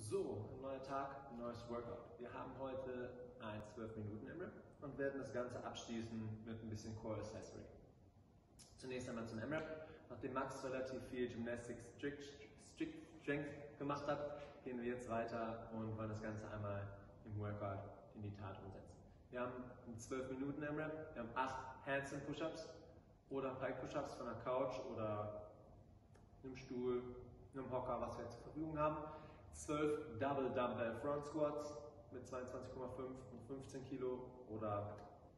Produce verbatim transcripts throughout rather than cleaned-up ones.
So, ein neuer Tag, ein neues Workout. Wir haben heute ein zwölf Minuten A M R A P und werden das Ganze abschließen mit ein bisschen Core Accessory. Zunächst einmal zum A M R A P. Nachdem Max relativ viel Gymnastics Strict, Strict Strength gemacht hat, gehen wir jetzt weiter und wollen das Ganze einmal im Workout in die Tat umsetzen. Wir haben einen zwölf Minuten A M R A P, wir haben acht Handstand Push-Ups oder Pike Push-Ups von der Couch oder einem Stuhl, einem Hocker, was wir zur Verfügung haben. zwölf Double Dumbbell Front Squats mit zweiundzwanzig Komma fünf und fünfzehn Kilo oder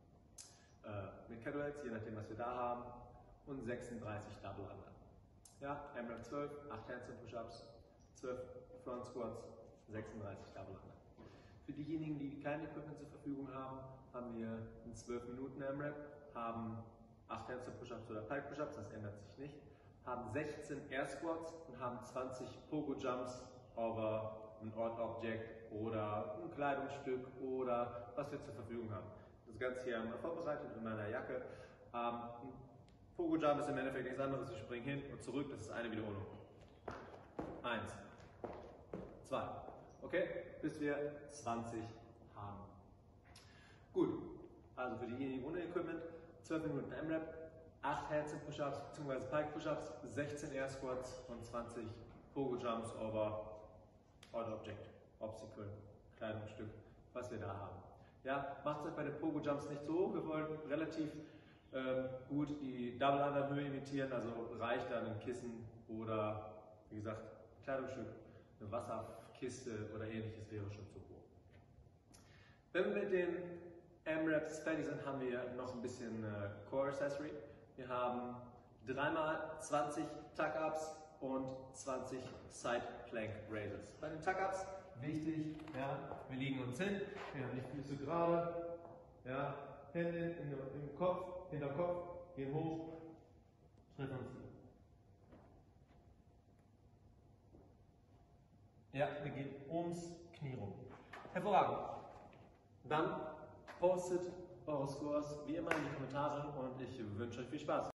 äh, mit Kettlebells, je nachdem was wir da haben, und sechsunddreißig Double Under. Ja, A M R A P zwölf, acht Handstand Push-Ups, zwölf Front Squats, sechsunddreißig Double Under. Für diejenigen, die kein Equipment zur Verfügung haben, haben wir einen zwölf Minuten A M R A P, haben acht Handstand Push-Ups oder Pike Push-Ups, das ändert sich nicht, haben sechzehn Air Squats und haben zwanzig Pogo Jumps over ein Odd Object oder ein Kleidungsstück oder was wir zur Verfügung haben. Das Ganze hier einmal vorbereitet in meiner Jacke. Ähm, ein Pogo Jump ist im Endeffekt nichts anderes. Wir springen hin und zurück. Das ist eine Wiederholung. Eins, zwei, okay, bis wir zwanzig haben. Gut, also für diejenigen ohne Equipment, zwölf Minuten A M R A P, acht Handstand Push-Ups bzw. Pike Push-Ups, sechzehn Air Squats und zwanzig Pogo Jumps over Odd Object, Obstacle, Kleidungsstück, was wir da haben. Ja, macht es euch bei den Pogo Jumps nicht so hoch. Wir wollen relativ äh, gut die Double Under Höhe imitieren, also reicht dann ein Kissen oder wie gesagt Kleidungsstück, eine Wasserkiste oder ähnliches wäre schon zu hoch. Wenn wir mit den A M R A Ps fertig sind, haben wir noch ein bisschen äh, Core Accessory. Wir haben dreimal zwanzig Tuck-Ups und zwanzig Side Plank Raises. Bei den Tuck-Ups wichtig, ja, wir liegen uns hin, wir haben die Füße gerade, ja, Hände in, im Kopf, hinterm Kopf, gehen hoch, treffen uns. Ja, wir gehen ums Knie rum. Hervorragend. Dann postet eure Scores wie immer in die Kommentare und ich wünsche euch viel Spaß.